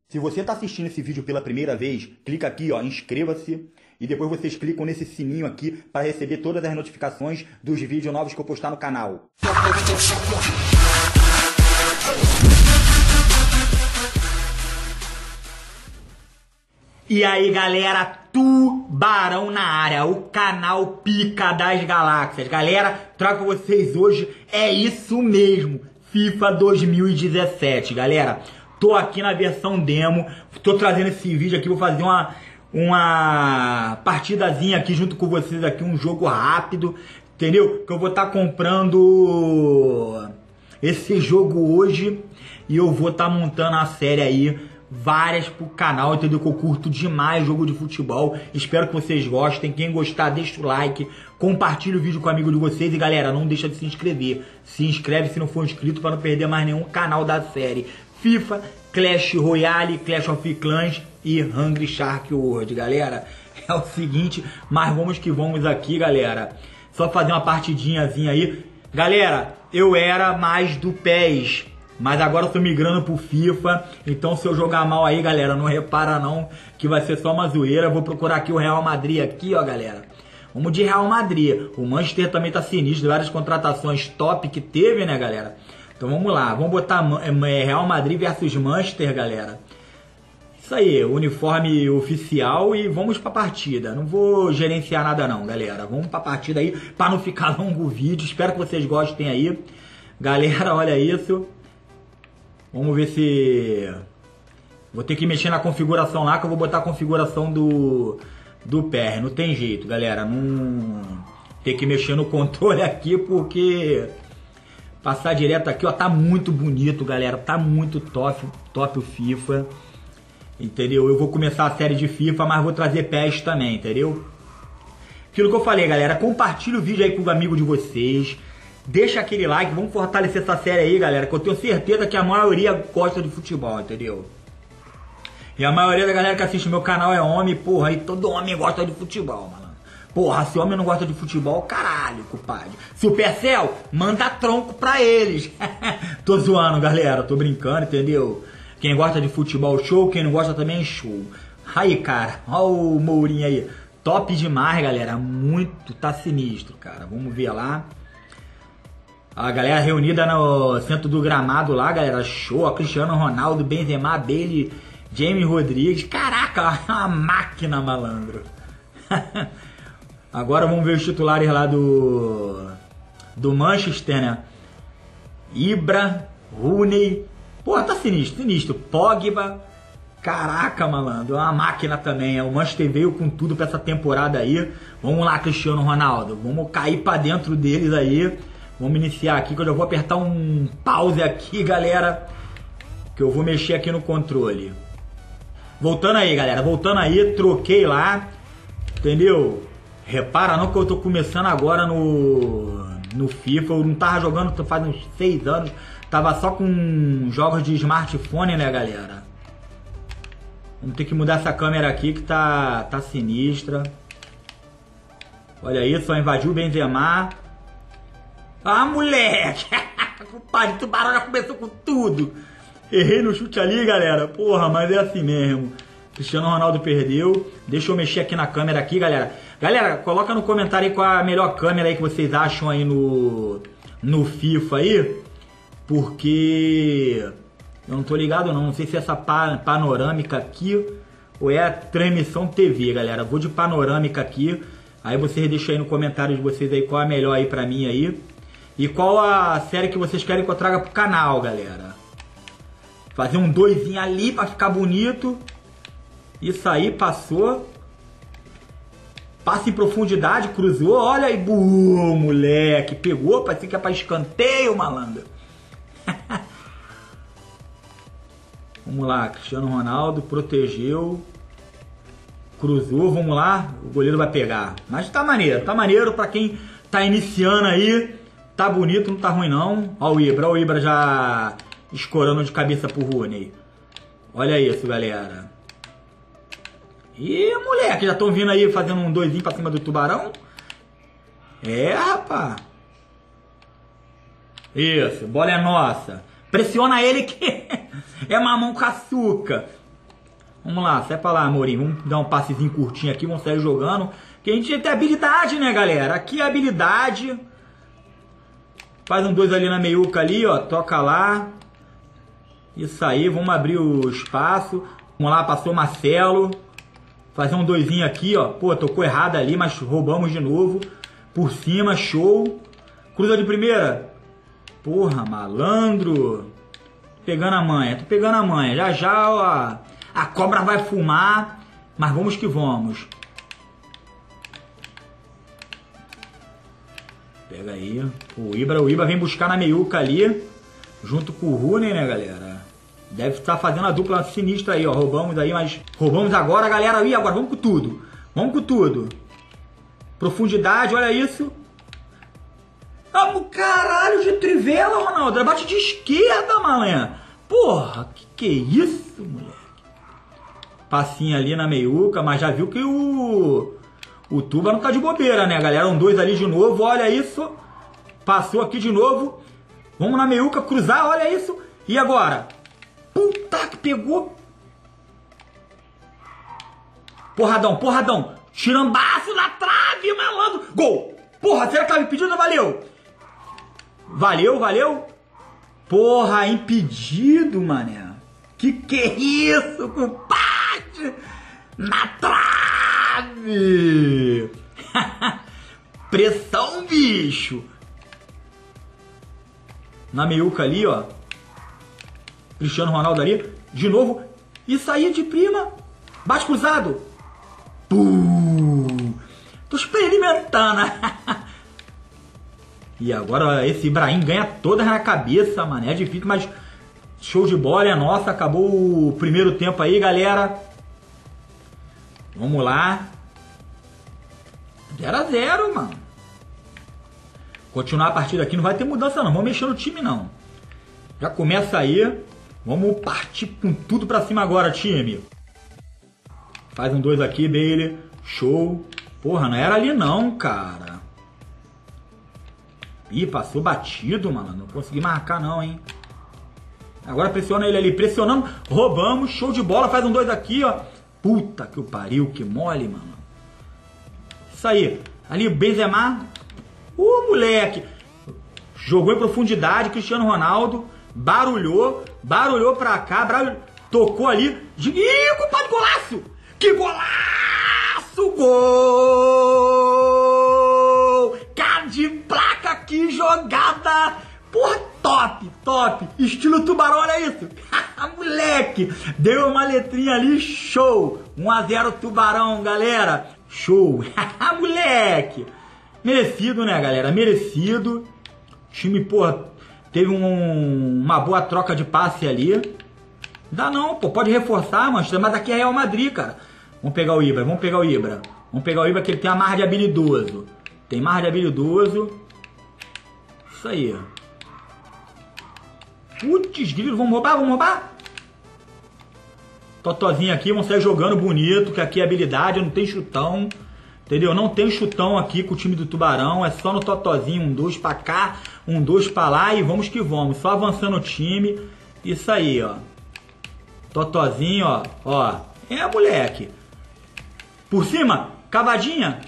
Se você está assistindo esse vídeo pela primeira vez, clica aqui, ó, inscreva-se. E depois vocês clicam nesse sininho aqui para receber todas as notificações dos vídeos novos que eu postar no canal. E aí galera, Tubarão na área, o canal Pica das Galáxias. Galera, trago pra vocês hoje, é isso mesmo, FIFA 2017, galera. Tô aqui na versão demo, tô trazendo esse vídeo aqui, vou fazer uma partidazinha aqui junto com vocês aqui, um jogo rápido, entendeu? Que eu vou estar comprando esse jogo hoje e eu vou estar montando a série aí, várias pro canal, entendeu? Que eu curto demais jogo de futebol. Espero que vocês gostem. Quem gostar, deixa o like, compartilha o vídeo com o amigo de vocês e galera, não deixa de se inscrever. Se inscreve se não for inscrito para não perder mais nenhum canal da série FIFA, Clash Royale, Clash of Clans e Hungry Shark World, galera. É o seguinte, mas vamos que vamos aqui, galera. Só fazer uma partidinhazinha aí. Galera, eu era mais do PES, mas agora eu tô migrando pro FIFA. Então se eu jogar mal aí, galera, não repara não, que vai ser só uma zoeira. Vou procurar aqui o Real Madrid aqui, ó, galera. Vamos de Real Madrid. O Manchester também tá sinistro, várias contratações top que teve, né, galera? Então vamos lá, vamos botar Real Madrid versus Manchester, galera. Isso aí, uniforme oficial e vamos pra partida. Não vou gerenciar nada não, galera. Vamos pra partida aí, pra não ficar longo o vídeo. Espero que vocês gostem aí. Galera, olha isso. Vamos ver se... Vou ter que mexer na configuração lá, que eu vou botar a configuração do PR. Não tem jeito, galera. Não tem que mexer no controle aqui, porque... Passar direto aqui, ó, tá muito bonito, galera. Tá muito top o FIFA. Entendeu? Eu vou começar a série de FIFA, mas vou trazer PES também, entendeu? Aquilo que eu falei, galera. Compartilha o vídeo aí com os amigos de vocês. Deixa aquele like, vamos fortalecer essa série aí, galera, que eu tenho certeza que a maioria gosta de futebol, entendeu? E a maioria da galera que assiste meu canal é homem, porra, e todo homem gosta de futebol, mano. Porra, se homem não gosta de futebol, caralho, compadre. Supercell, manda tronco pra eles. Tô zoando, galera, tô brincando, entendeu? Quem gosta de futebol, show, quem não gosta também, show. Aí, cara, ó o Mourinho aí. Top demais, galera, muito, tá sinistro, cara. Vamos ver lá. A galera reunida no centro do gramado lá, galera, show. Ó, Cristiano Ronaldo, Benzema, Bailey, James Rodrigues. Caraca, uma máquina, malandro. Agora vamos ver os titulares lá do Manchester, né? Ibra, Rooney. Pô, tá sinistro, sinistro. Pogba. Caraca, malandro, é uma máquina também. O Manchester veio com tudo pra essa temporada aí. Vamos lá, Cristiano Ronaldo. Vamos cair pra dentro deles aí. Vamos iniciar aqui, que eu já vou apertar um pause aqui, galera. Que eu vou mexer aqui no controle. Voltando aí, galera. Voltando aí, troquei lá. Entendeu? Repara não que eu tô começando agora no FIFA. Eu não tava jogando faz uns 6 anos. Tava só com jogos de smartphone, né, galera? Vamos ter que mudar essa câmera aqui que tá sinistra. Olha isso, só invadiu o Benzema. Ah, moleque! Compadre, o Tubarão já começou com tudo. Errei no chute ali, galera. Porra, mas é assim mesmo. Cristiano Ronaldo perdeu. Deixa eu mexer aqui na câmera aqui, galera. Galera, coloca no comentário aí qual a melhor câmera aí que vocês acham aí no FIFA aí. Porque eu não tô ligado não. Não sei se é essa panorâmica aqui ou é a transmissão TV, galera. Vou de panorâmica aqui. Aí vocês deixam aí no comentário de vocês aí qual a melhor aí pra mim aí. E qual a série que vocês querem que eu traga pro canal, galera. Fazer um 2 ali pra ficar bonito. Isso aí, passou. Passa em profundidade, cruzou. Olha aí, moleque. Pegou, parecia que é pra escanteio, malandro. Vamos lá, Cristiano Ronaldo protegeu. Cruzou, vamos lá. O goleiro vai pegar. Mas tá maneiro pra quem tá iniciando aí. Tá bonito, não tá ruim não. Ó o Ibra já escorando de cabeça pro Rooney. Olha isso, galera. E moleque, já estão vindo aí fazendo um 2 pra cima do Tubarão. É, rapaz. Isso, bola é nossa. Pressiona ele que é mamão com açúcar. Vamos lá, sai pra lá, Amorim. Vamos dar um passezinho curtinho aqui, vamos sair jogando. Que a gente tem habilidade, né, galera? Aqui é habilidade. Faz um 2 ali na meiuca ali, ó. Toca lá. Isso aí, vamos abrir o espaço. Vamos lá, passou o Marcelo. Fazer um 2 aqui, ó. Pô, tocou errado ali, mas roubamos de novo. Por cima, show. Cruza de primeira. Porra, malandro. Pegando a manha, tô pegando a manha. Já já, ó, a cobra vai fumar. Mas vamos que vamos. Pega aí. O Ibra vem buscar na meiuca ali. Junto com o Rooney, né, galera? Deve estar fazendo a dupla sinistra aí, ó. Roubamos aí, mas... Roubamos agora, galera. Ih, agora vamos com tudo. Vamos com tudo. Profundidade, olha isso. Vamos, caralho, de trivela, Ronaldo. Bate de esquerda, malanha. Porra, que é isso, moleque? Passinho ali na meiuca, mas já viu que o Tuba não tá de bobeira, né, galera? Um 2 ali de novo, olha isso. Passou aqui de novo. Vamos na meiuca, cruzar, olha isso. E agora? Puta que pegou. Porradão, porradão. Tirambaço na trave, malandro. Gol. Porra, será que tava impedido? Valeu. Valeu, valeu. Porra, impedido, mané. Que é isso, compadre? Na trave. Pressão, bicho. Na meiuca ali, ó. Cristiano Ronaldo ali. De novo. Isso aí de prima. Bate cruzado. Tô experimentando. E agora esse Ibrahim ganha todas na cabeça, mano. É difícil, mas show de bola, é nossa. Acabou o primeiro tempo aí, galera. Vamos lá. 0 a 0, mano. Continuar a partida aqui, não vai ter mudança não. Vamos mexer no time, não. Já começa aí. Vamos partir com tudo pra cima agora, time. Faz um 2 aqui, Bailey. Show. Porra, não era ali não, cara. Ih, passou batido, mano. Não consegui marcar não, hein. Agora pressiona ele ali. Pressionando. Roubamos. Show de bola. Faz um 2 aqui, ó. Puta que o pariu. Que mole, mano. Isso aí. Ali, Benzema. Moleque. Jogou em profundidade. Cristiano Ronaldo. Barulhou. Barulhou pra cá. Tocou ali. Ih, compadre, golaço. Que golaço. Gol. Cara de placa. Que jogada. Porra, top, top. Estilo Tubarão, olha isso. Moleque. Deu uma letrinha ali, show. 1 a 0 Tubarão, galera. Show. Moleque. Merecido, né, galera? Merecido. O time, porra, teve uma boa troca de passe ali. Dá não, pô. Pode reforçar, mas aqui é Real Madrid, cara. Vamos pegar o Ibra, vamos pegar o Ibra. Vamos pegar o Ibra, que ele tem a marra de habilidoso. Tem marra de habilidoso. Isso aí. Putz, grilo, vamos roubar, vamos roubar? Totozinho aqui, vamos sair jogando bonito, que aqui é habilidade, não tem chutão. Entendeu? Não tem chutão aqui com o time do Tubarão, é só no totozinho, 1, 2 pra cá, 1, 2 pra lá e vamos que vamos. Só avançando o time. Isso aí, ó. Totozinho, ó. Ó. É, moleque. Por cima, cavadinha.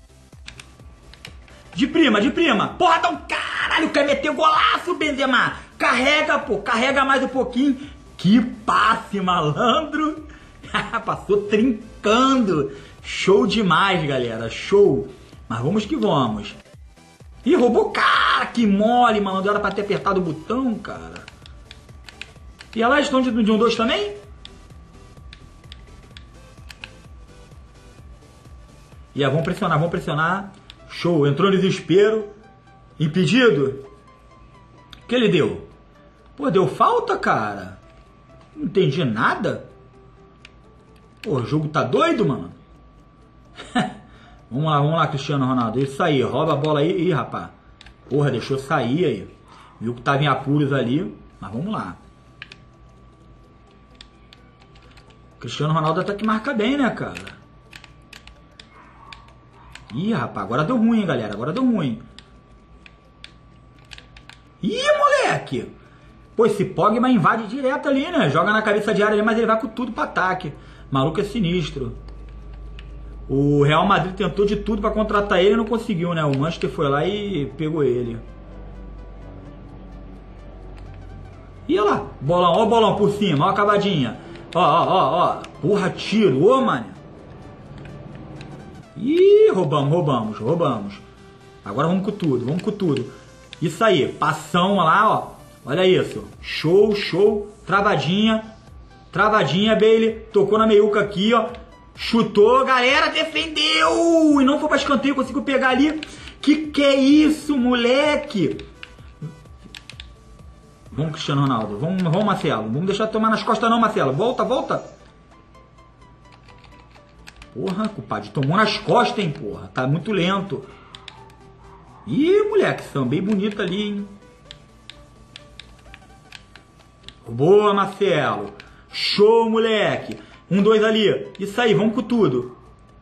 De prima, de prima. Porra, dá um caralho, quer meter golaço, Benzema. Carrega, pô, carrega mais um pouquinho. Que passe, malandro. Passou trincando. Show demais, galera, show. Mas vamos que vamos. Ih, roubou, cara, que mole, malandro. Era pra ter apertado o botão, cara. E elas estão de 1, 2 também? E vamos pressionar, vamos pressionar. Show, entrou no desespero. Impedido. O que ele deu? Pô, deu falta, cara? Não entendi nada. Pô, o jogo tá doido, mano. Vamos lá, Cristiano Ronaldo. Isso aí, rouba a bola aí. Ih, rapaz. Porra, deixou sair aí. Viu que tava em apuros ali. Mas vamos lá. Cristiano Ronaldo até que marca bem, né, cara? Ih, rapaz, agora deu ruim, hein, galera. Agora deu ruim. Ih, moleque. Pô, esse Pogba invade direto ali, né? Joga na cabeça de área ali, mas ele vai com tudo pro ataque. Maluco é sinistro. O Real Madrid tentou de tudo pra contratar ele e não conseguiu, né? O Manchester foi lá e pegou ele. E olha lá, bolão, ó o bolão por cima, ó a cavadinha. Ó. Porra, tirou, mano. Ih, roubamos. Agora vamos com tudo. Isso aí, passão lá, ó. Olha isso. Show. Travadinha, Bailey. Tocou na meiuca aqui, ó. Chutou, galera, defendeu! E não foi pra escanteio, conseguiu pegar ali. Que é isso, moleque? Vamos, Cristiano Ronaldo. Vamos, Marcelo. Vamos deixar tomar nas costas não, Marcelo. Volta. Porra, culpado. Tomou nas costas, hein, porra. Tá muito lento. Ih, moleque, sambei bonito ali, hein. Boa, Marcelo. Show, moleque. 1-2 ali. Isso aí, vamos com tudo.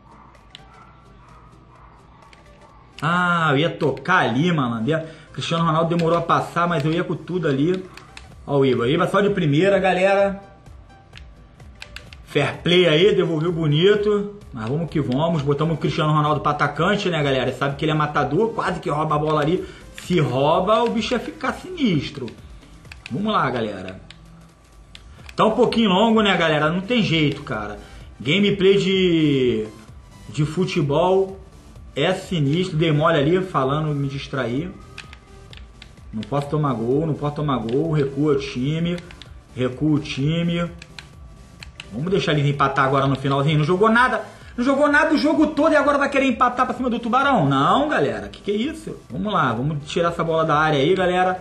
Ah, eu ia tocar ali, mano. Cristiano Ronaldo demorou a passar, mas eu ia com tudo ali. Ó o Iba só de primeira, galera. Fair play aí, devolveu bonito. Mas vamos que vamos. Botamos o Cristiano Ronaldo pra atacante, né, galera? Sabe que ele é matador, quase que rouba a bola ali. Se rouba, o bicho ia ficar sinistro. Vamos lá, galera. Tá um pouquinho longo, né, galera? Não tem jeito, cara. Gameplay de futebol é sinistro. Dei mole ali, falando, me distrair. Não posso tomar gol. Recua o time. Vamos deixar eles empatar agora no finalzinho. Não jogou nada o jogo todo e agora vai querer empatar pra cima do Tubarão? Não, galera. Que é isso? Vamos lá, vamos tirar essa bola da área aí, galera.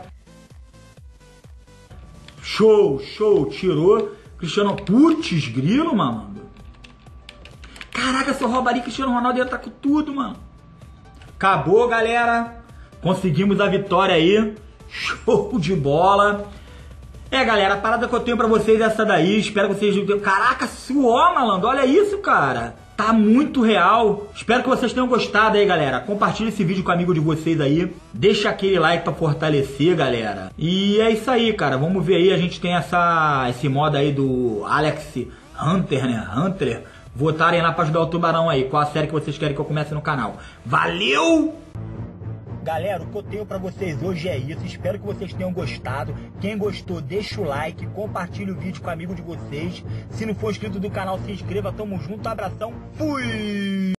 Show, tirou. Cristiano, putz, grilo, mano. Caraca, se eu roubar ali, Cristiano Ronaldo ia estar com tudo, mano. Acabou, galera. Conseguimos a vitória aí. Show de bola. Galera, a parada que eu tenho pra vocês é essa daí. Espero que vocês... Caraca, suor, malandro. Olha isso, cara. Tá muito real. Espero que vocês tenham gostado aí, galera. Compartilha esse vídeo com um amigo de vocês aí. Deixa aquele like pra fortalecer, galera. E é isso aí, cara. Vamos ver aí. A gente tem esse modo aí do Alex Hunter, né? Hunter. Votarem lá pra ajudar o Tubarão aí. Qual a série que vocês querem que eu comece no canal. Valeu! Galera, o que eu tenho pra vocês hoje é isso. Espero que vocês tenham gostado. Quem gostou, deixa o like, compartilha o vídeo com o amigo de vocês. Se não for inscrito do canal, se inscreva. Tamo junto, abração, fui!